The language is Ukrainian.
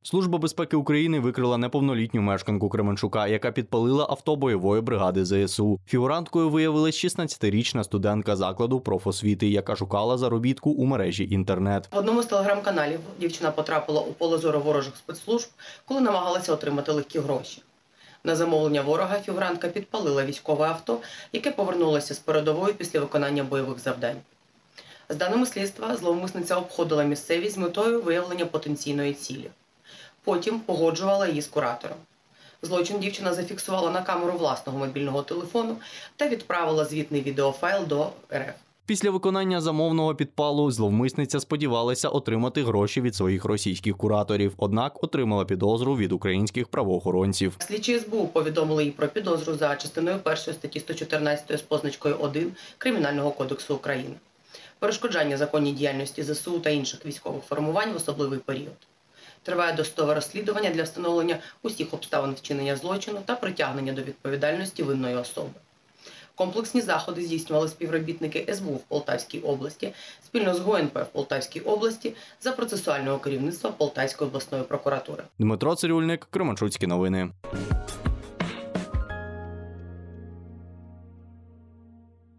Служба безпеки України викрила неповнолітню мешканку Кременчука, яка підпалила авто бойової бригади ЗСУ. Фігуранткою виявилась 16-річна студентка закладу профосвіти, яка шукала заробітку у мережі інтернет. В одному з телеграм-каналів дівчина потрапила у поле зору ворожих спецслужб, коли намагалася отримати легкі гроші. На замовлення ворога фігурантка підпалила військове авто, яке повернулося з передової після виконання бойових завдань. За даними слідства, зловмисниця обходила місцевість з метою виявлення потенційної цілі. Потім погоджувала її з куратором. Злочин дівчина зафіксувала на камеру власного мобільного телефону та відправила звітний відеофайл до РФ. Після виконання замовного підпалу зловмисниця сподівалася отримати гроші від своїх російських кураторів, однак отримала підозру від українських правоохоронців. Слідчі СБУ повідомили їй про підозру за частиною 1 статті 114 з позначкою 1 Кримінального кодексу України. Перешкоджання законній діяльності ЗСУ та інших військових формувань в особливий період. Триває досудове розслідування для встановлення усіх обставин вчинення злочину та притягнення до відповідальності винної особи. Комплексні заходи здійснювали співробітники СБУ в Полтавській області спільно з ГУНП в Полтавській області за процесуального керівництва Полтавської обласної прокуратури. Дмитро Цирюльник, Кременчуцькі новини.